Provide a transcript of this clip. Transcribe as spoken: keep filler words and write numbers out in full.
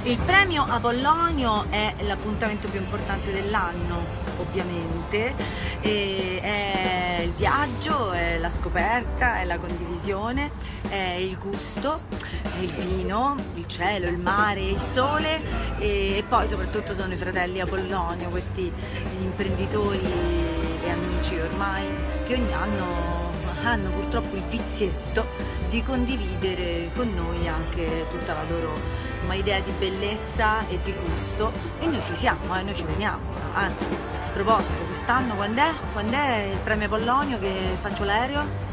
Il premio Apollonio è l'appuntamento più importante dell'anno, ovviamente, e è il viaggio, è la scoperta, è la condivisione, è il gusto, è il vino, il cielo, il mare, il sole e, e poi soprattutto sono i fratelli Apollonio, questi imprenditori e amici ormai che ogni anno hanno purtroppo il vizietto di condividere con noi anche tutta la loro insomma, idea di bellezza e di gusto, e noi ci siamo, eh, noi ci veniamo. Anzi, a proposito, quest'anno quando è? Quando è il premio Apollonio che faccio l'aereo?